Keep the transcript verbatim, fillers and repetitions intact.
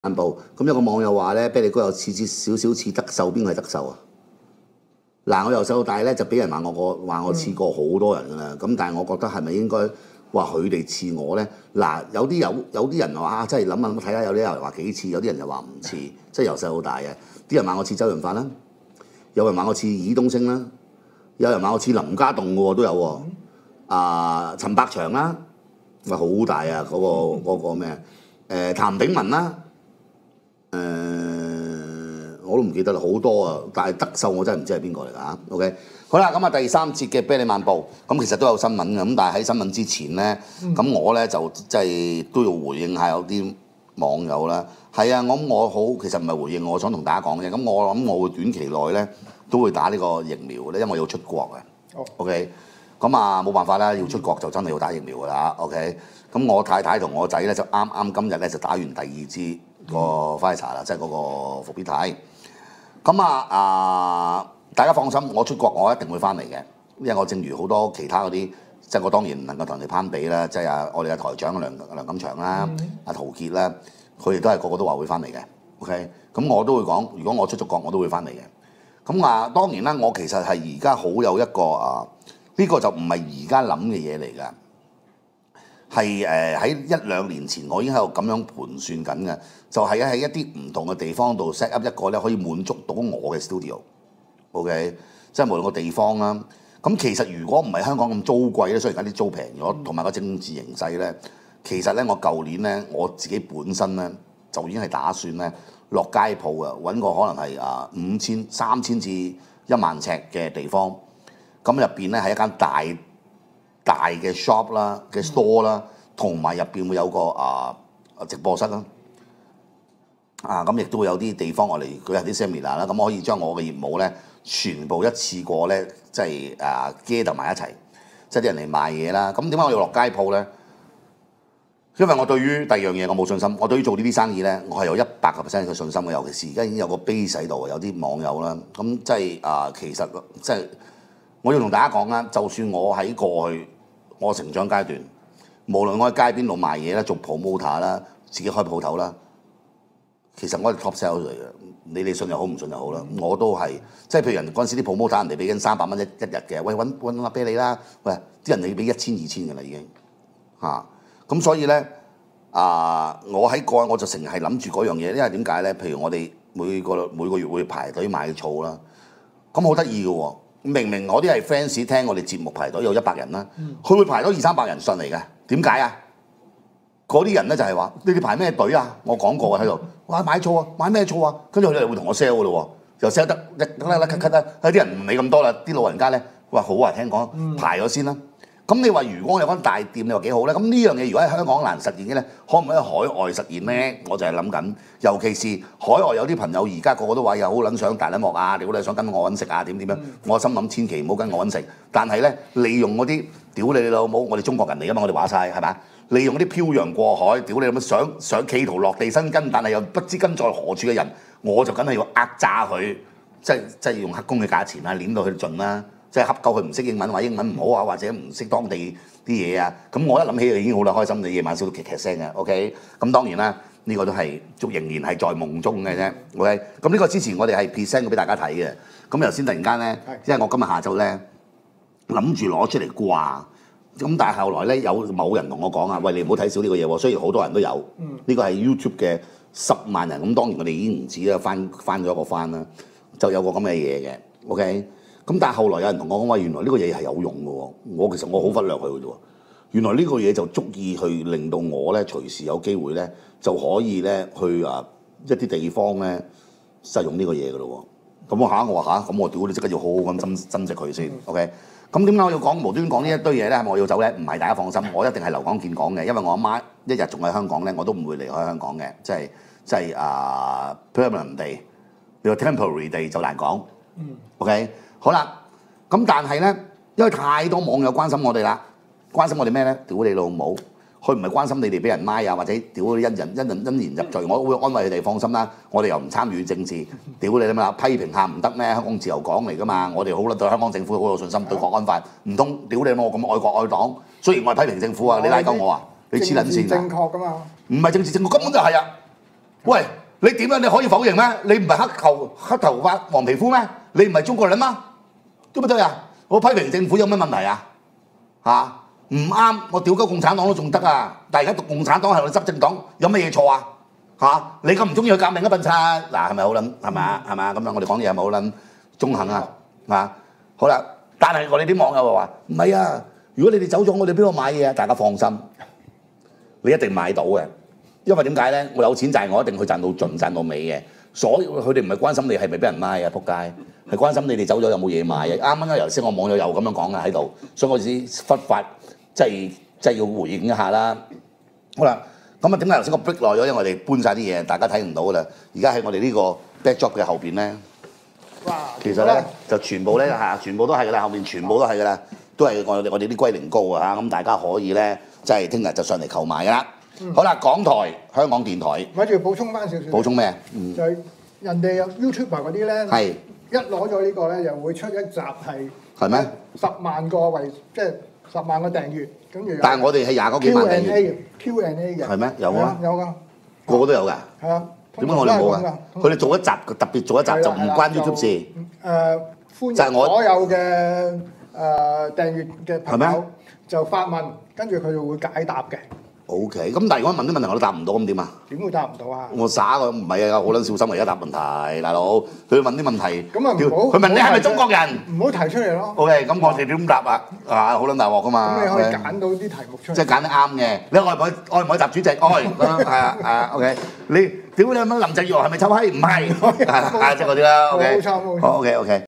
漫步咁有個網友話咧，啤梨哥有似似少少似德秀，邊個係德秀啊？嗱，我由細到大咧就俾人話我個話我似過好多人㗎啦，咁但係我覺得係咪應該話佢哋似我咧？嗱，有啲有有啲人話啊，真係諗下諗睇下，有啲人話幾似，有啲人又話唔似，即係由細到大嘅。啲人話我似周潤發啦，有人話我似爾冬升啦，有人話我似林家棟嘅喎都有喎。啊，陳百祥啦，話好大啊！嗰、嗰個嗰、嗰個咩誒譚炳文啦。誒、呃，我都唔記得啦，好多啊！但係德秀我真係唔知係邊個嚟㗎嚇。OK， 好啦，咁啊第三節嘅啤梨漫步，咁其實都有新聞嘅，咁但係喺新聞之前咧，咁、嗯、我咧就即係都要回應下有啲網友啦。係啊，我諗我好其實唔係回應，我想同大家講嘅。咁我諗我會短期內咧都會打呢個疫苗咧，因為我要出國嘅。哦、OK，咁啊冇辦法啦，要出國就真係要打疫苗㗎啦。OK，咁我太太同我仔咧就啱啱今日咧就打完第二支。個 Pfizer 啦，即係嗰個復必泰。咁啊啊，大家放心，我出國我一定會翻嚟嘅，因為我正如好多其他嗰啲，即係我當然唔能夠同人哋攀比啦。即係啊，我哋嘅台長梁梁錦祥啦，阿、mm hmm. 啊、陶傑啦，佢哋都係個個都話會翻嚟嘅。OK，咁我都會講，如果我出咗國，我都會翻嚟嘅。咁啊，當然啦，我其實係而家好有一個啊，呢、這個就唔係而家諗嘅嘢嚟㗎。係誒喺一兩年前，我已經喺度咁樣盤算緊嘅，就係喺一啲唔同嘅地方度 set up 一個咧，可以滿足到我嘅 studio。OK， 即係無論個地方啦。咁其實如果唔係香港咁租貴咧，雖然而家啲租平咗，同埋個政治形勢咧，其實咧我舊年咧我自己本身咧就已經係打算咧落街鋪啊，揾個可能係啊五千、三千至一萬尺嘅地方，咁入邊咧係一間大大嘅 shop 啦嘅 store 啦，同埋入邊會有個啊直播室啦，啊咁亦都會有啲地方我嚟舉行啲 seminar 啦，咁可以將我嘅業務咧全部一次過咧即係啊 gather 埋一齊，即係啲人嚟賣嘢啦。咁點解我要落街鋪咧？因為我對於第二樣嘢我冇信心，我對於做呢啲生意咧，我係有一百個 percent 嘅信心嘅。尤其是而家已經有個 base 喺度，有啲網友啦，咁即係啊其實即係。我要同大家講啦，就算我喺過去我成長階段，無論我喺街邊度賣嘢啦、做 promoter 啦、自己開鋪頭啦，其實我係 top sales 嚟嘅。你哋信又好，唔信又好啦，我都係即係譬如人嗰陣時啲 promoter 人哋俾緊三百蚊一一日嘅，喂揾揾粒啤梨啦，喂啲人哋要俾一千二千嘅啦已經嚇，咁、啊、所以咧啊，我喺過去我就成日係諗住嗰樣嘢，因為點解咧？譬如我哋每個每個月會排隊買醋啦，咁好得意嘅喎。明明我啲係 fans 聽我哋節目排隊有一百人啦，佢、嗯、會排多二三百人上嚟嘅，點解啊？嗰啲人咧就係話：你哋排咩隊啊？我講過喺度，哇買醋啊，買咩醋啊？跟住佢哋會同我 sell 嘅咯喎，又 sell 得一啦啦咳咳啦，有啲人唔理咁多啦，啲老人家咧話好啊，聽講排咗先啦。咁、嗯、你話如果我有間大店，你話幾好咧？咁呢樣嘢如果喺香港難實現嘅咧，可唔可以喺海外實現咧？我就係諗緊，尤其是海外有啲朋友而家個個都話又好撚想大撚幕啊，你好撚想跟我揾食啊，點點樣？嗯、我心諗千祈唔好跟我揾食，但係咧利用嗰啲屌你老母，我哋中國人嚟㗎嘛，我哋話晒係咪？利用嗰啲漂洋過海，屌你咁想想企圖落地生根，但係又不知根在何處嘅人，我就梗係要呃詐佢，即係即係用黑工嘅價錢啊，攣到佢盡啦。即係恰夠佢唔識英文，話英文唔好啊，或者唔識當地啲嘢啊，咁我一諗起就已經好啦，開心。你夜晚笑到劇劇聲嘅 ，OK？咁當然啦，呢、這個都係仍然係在夢中嘅啫 ，OK？咁呢個之前我哋係 present 過俾大家睇嘅，咁頭先突然間咧，因為我今日下晝咧諗住攞出嚟掛，咁但係後來咧有某人同我講啊，喂，你唔好睇少呢個嘢喎，雖然好多人都有，呢、嗯、個係 YouTube 嘅十萬人，咁當然我哋已經唔止啦，翻翻咗一個翻啦，就有個咁嘅嘢嘅 ，OK？咁但係後來有人同我講話，原來呢個嘢係有用嘅喎。我其實我好忽略佢嘅啫喎。原來呢個嘢就足以去令到我咧隨時有機會咧就可以咧去啊一啲地方咧使用呢個嘢嘅咯喎。咁我嚇我話嚇，咁我屌你即刻要好好咁珍珍惜佢先。OK。咁點解我要講無端講呢一堆嘢咧？係咪我要走咧？唔係，大家放心，我一定係留港見港嘅，因為我阿媽一日仲喺香港咧，我都唔會離開香港嘅，即係即係啊 permanent 地，你話 temporary 地就難講。嗯。OK。好啦，咁但係咧，因為太多網友關心我哋啦，關心我哋咩咧？屌你老母！佢唔係關心你哋俾人拉啊，或者屌啲因人因人因言入罪，我會安慰佢哋放心啦。我哋又唔參與政治，屌你啦嘛！批評下唔得咩？香港自由港嚟噶嘛，我哋好啦，對香港政府好有信心，對國安法唔通屌你我咁愛國愛黨？雖然我係批評政府啊，你拉鳩我啊，你黐撚線㗎！ 正確㗎嘛？ 唔係政治正確，根本就係啊！ 喂，你點樣你可以否認咩？你唔係黑頭黑頭髮黃皮膚咩？你唔係中國人嗎？對唔對啊？我批評政府有咩問題啊？嚇唔啱，我屌鳩共產黨都仲得啊！但係而家共產黨係我哋執政黨，有乜嘢錯啊？嚇你咁唔中意佢革命啊笨柒？嗱係咪好撚係咪啊？係咪啊？咁樣我哋講嘢係咪好撚中肯啊？啊好啦，但係我哋啲網友話唔係啊！如果你哋走咗，我哋邊度買嘢啊？大家放心，你一定買到嘅，因為點解咧？我有錢賺，我一定去賺到盡，賺到尾嘅。所以佢哋唔係關心你係咪俾人拉啊，仆街，係關心你哋走咗有冇嘢買啊！啱啱頭先我網友又咁樣講嘅喺度，所以我先忽發即係即係要回應一下啦。好啦，咁啊點解頭先我逼耐咗？因為我哋搬晒啲嘢，大家睇唔到噶啦。而家喺我哋呢個 backdrop 嘅後邊咧，其實咧就全部咧嚇，全部都係噶啦，後面全部都係噶啦，都係我哋我哋啲龜苓膏啊嚇，咁大家可以咧即係聽日就上嚟購買噶啦。嗯、好啦，港台、香港電台， 咪住補充翻少少。補充咩？ 嗯、就係人哋有 YouTuber 嗰啲咧，係一攞咗呢個咧，又會出一集係係咩？十萬個為即係十萬個訂閱，跟住。但係我哋係廿個幾萬訂閱。Q and A 嘅。係咩？有啊。有㗎。個個都有㗎。係啊。點解我哋冇啊？佢哋做一集，特別做一集就唔關 YouTube 事。誒、呃，歡迎所有嘅誒、呃、訂閱嘅朋友就發問，跟住佢就會解答嘅。O K，咁但係如果問啲問題我都答唔到，咁點啊？點會答唔到啊？我耍佢唔係啊，好撚小心啊！而家答問題，大佬佢問啲問題，咁啊唔好，佢問你係咪中國人？唔好提出嚟咯。O K，咁我哋點答啊？啊，好撚大鑊噶嘛！咁你可以揀到啲題目出嚟。即係揀得啱嘅。你愛唔愛愛唔愛習主席？愛，係啊係啊。O K，你屌你乜林鄭月娥係咪臭閪？唔係，啊即係嗰啲啦。O K，冇錯冇錯。O K O K。